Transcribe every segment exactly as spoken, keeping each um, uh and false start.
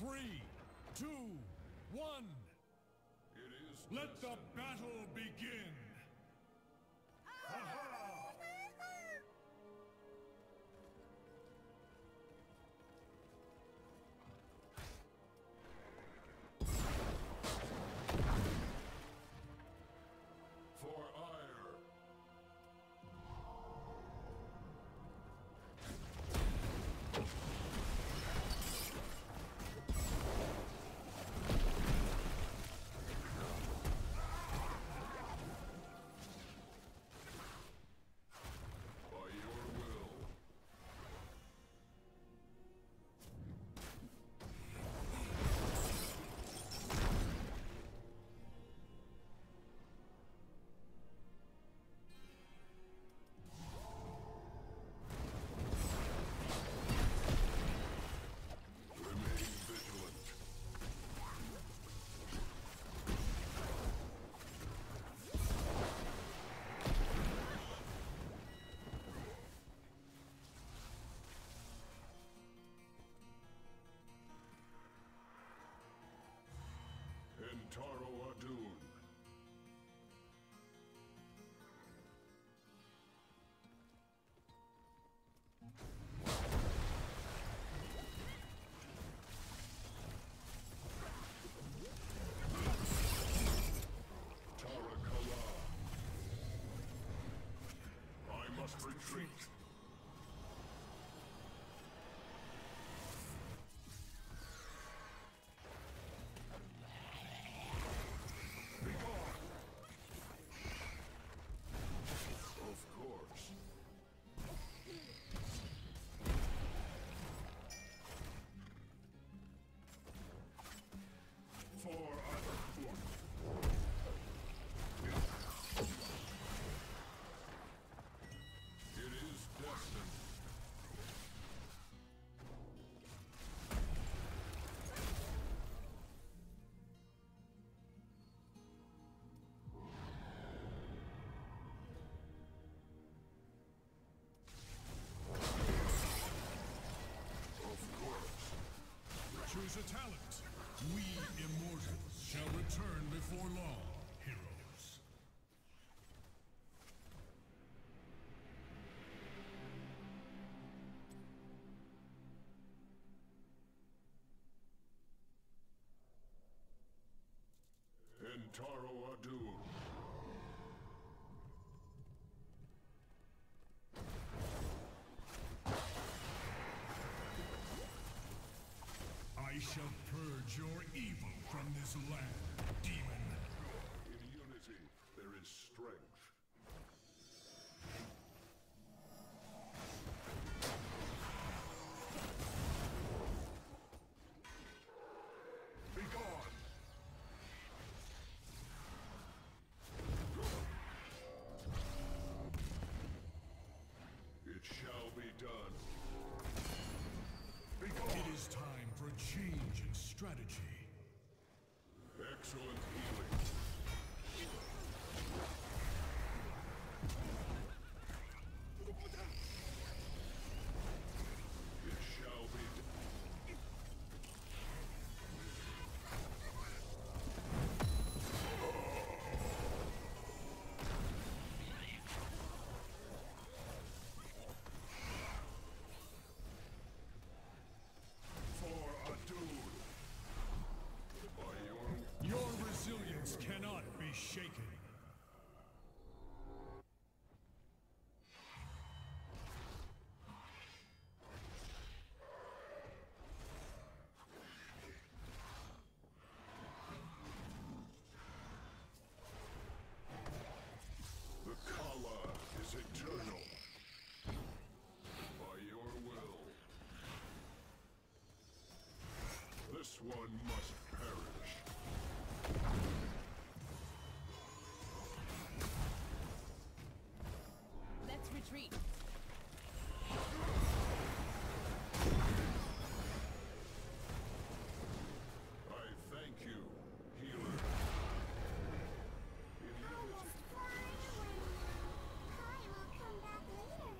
Three, two, one. It is. Let the battle begin. For ire. By your will. Remain vigilant. Entaro Adun. Tarakala. I must retreat. Begone! Of course. For other foot. It is destined. Of course. Choose a talent. We immortals shall return before long, heroes. Entaro Adun. I shall purge your evil from this land, demon. In unity, there is strength. Begone! It shall be done. Begone! It is time for a change in strategy. Excellent healing. It shall be done. For Adun. By your Your resilience cannot be shaken. The Kala is eternal. By your will. This one must perish. Let's retreat. I thank you, healer. In unity. I will come back later.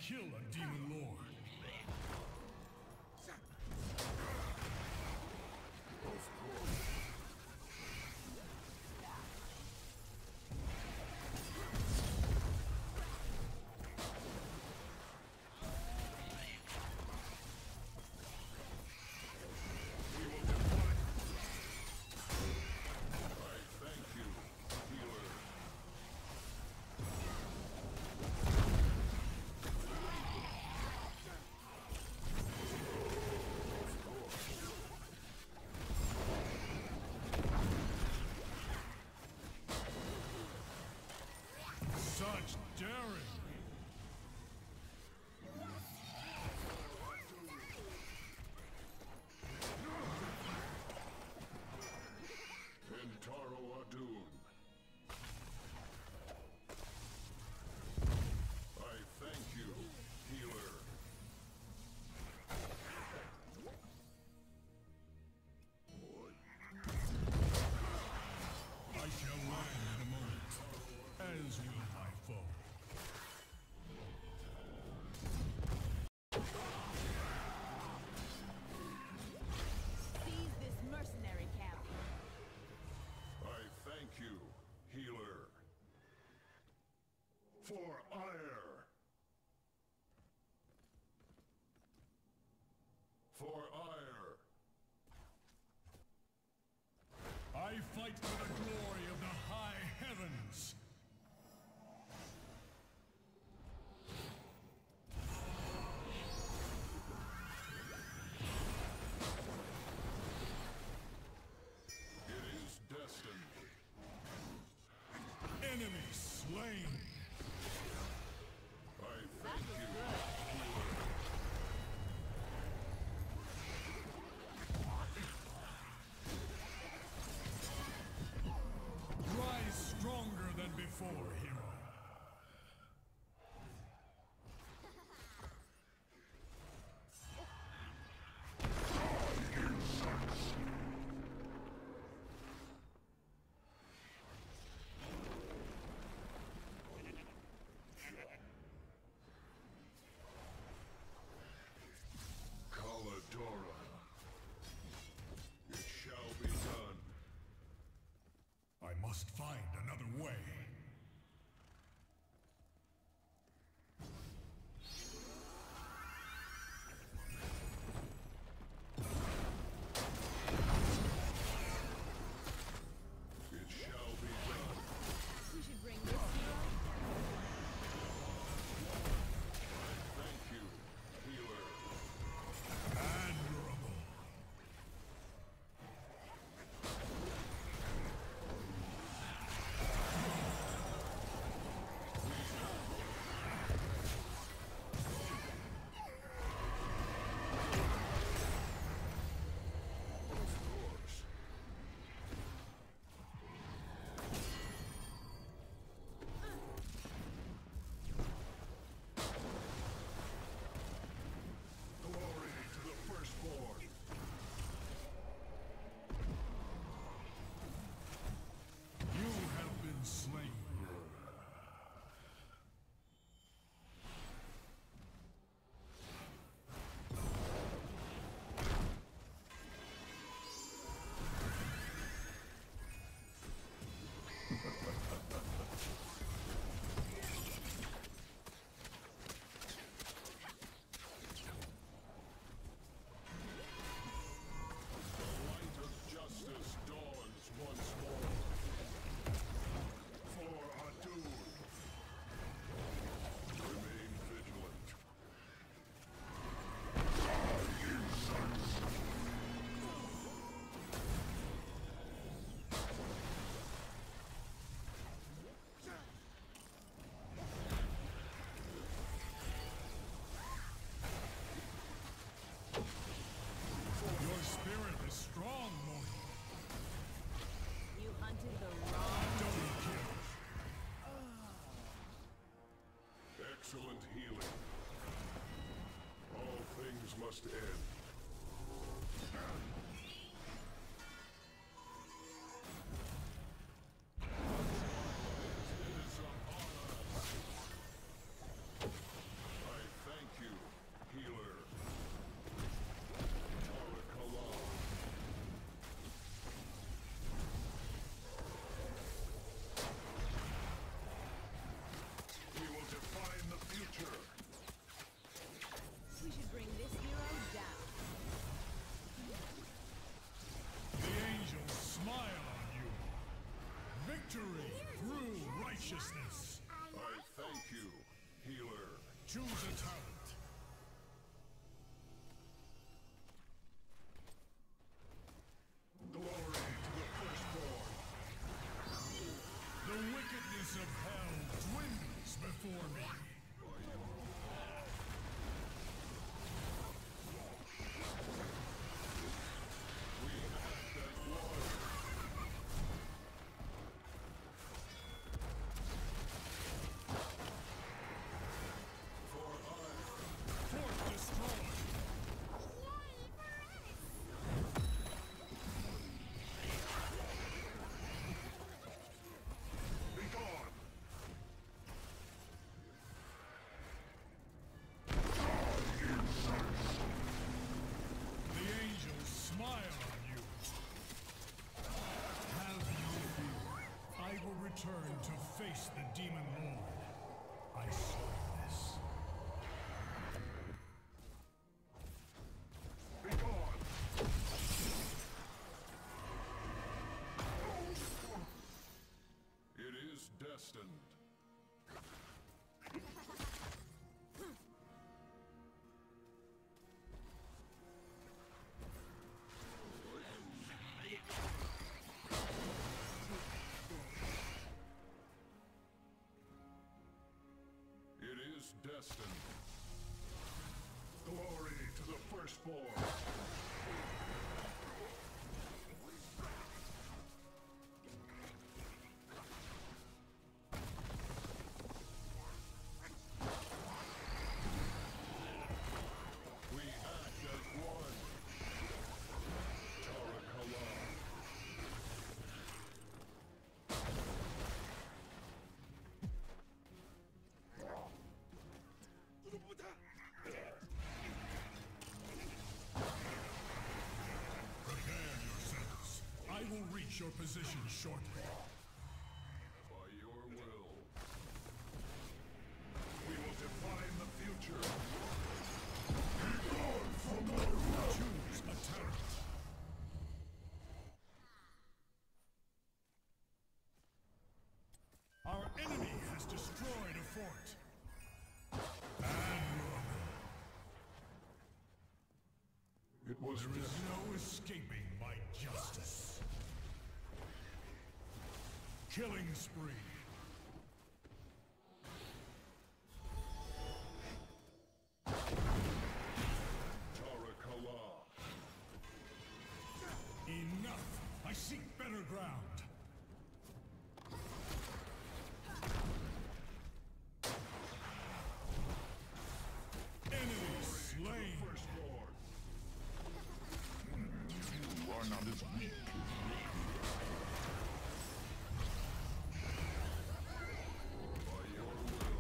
kill a demon lord. Such daring! Entaro Adun. I thank you, healer. I shall land in a moment, as will my foe. Seize this mercenary camp. I thank you, healer. For ire. For ire. I fight for the glory of the high heavens. It is destined. Enemy slain. I thank you, healer. Rise stronger than before, hero. Caladora. It shall be done. I must find another way. It shall be done. We should bring this hero. Thank you, healer. Admirable. Of course. Glory to the firstborn. You have been slain. The light of justice dawns once more. For Adun. Remain vigilant. Your spirit is strong, mortal. You hunted the wrong. Double kill. Excellent healing. All things must end. It is upon us. I Choose a talent. Glory to the firstborn. The wickedness of hell dwindles before me. Fort destroyed. Be gone. The angels smile on you. Have no fear. I will return to face the demon lord. I saw this. Be gone. It is destined. It is destined. Glory to the firstborn. We act as one. Tarakala. Prepare yourselves. I will reach your position shortly. By your will. We will define the future. Choose a talent. Our enemy has destroyed a fort. Admirable. It was There is destined. no escaping my justice. Killing spree. Tarakala. Enough! I seek better ground. Enemy slain. Firstborn. You are not as weak By your will.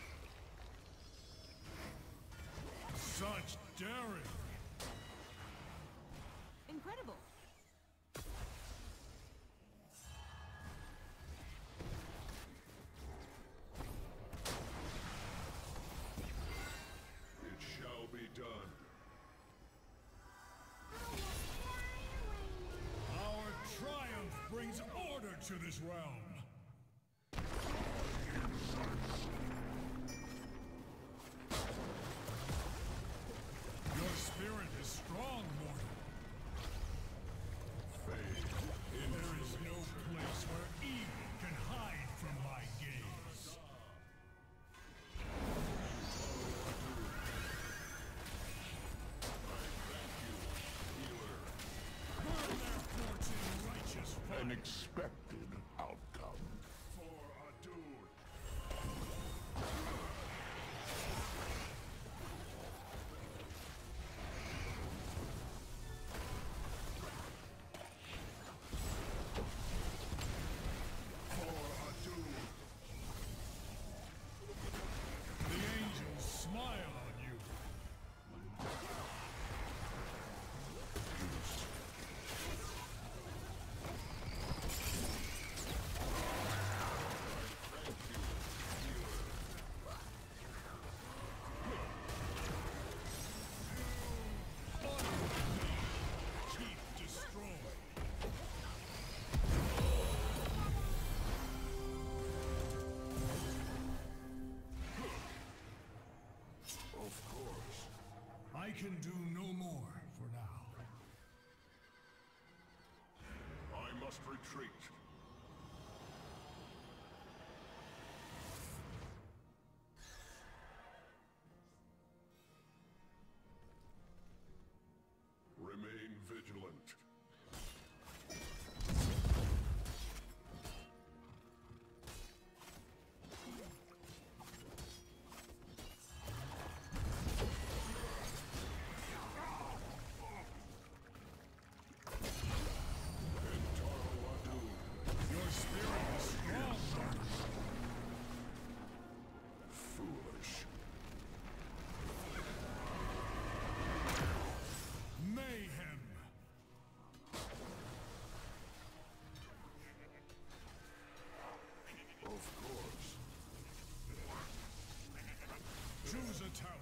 Such daring. Incredible. It shall be done. Our triumph brings order to this realm. Your spirit is strong, mortal. Fade. There is no place where evil can hide from my gaze. Burn their forts in righteous fire. an expected outcome. For Adun. For Adun. The angels smile on you. can do no more for now. I must retreat. Remain vigilant. Your spirit is strong. Foolish. Mayhem. Of course. Choose a talent.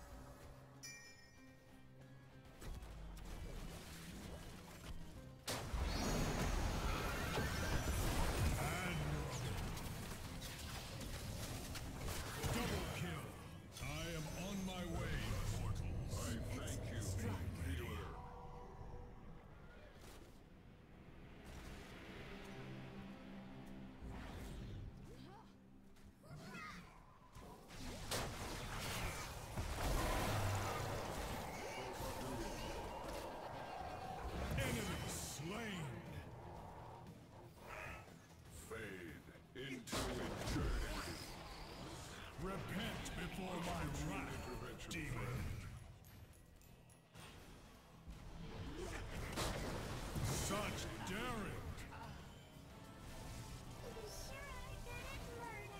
Double kill. I am on my way, mortals. I thank you, healer. Enemy slain. Fade into eternity. Repent before my wrath, Intervention, demon. friend. Such daring. Sure are good at murder.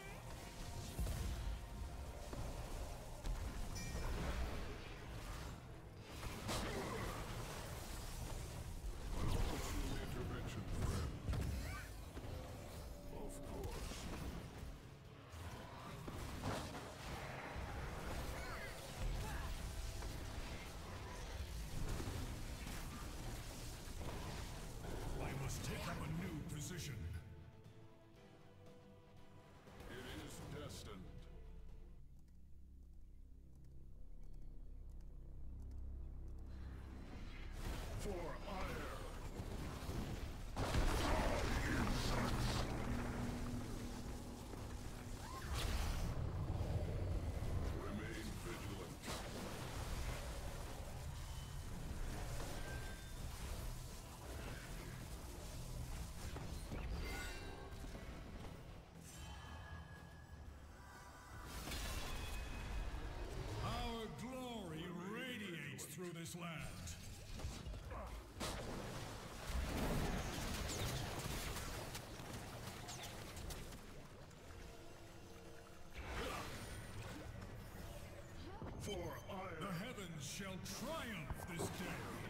Intervention, friend. Of course. I must take up a new position. It is destined. For ire. Remain vigilant. Our glory radiates through this land. For ire. The heavens shall triumph this day.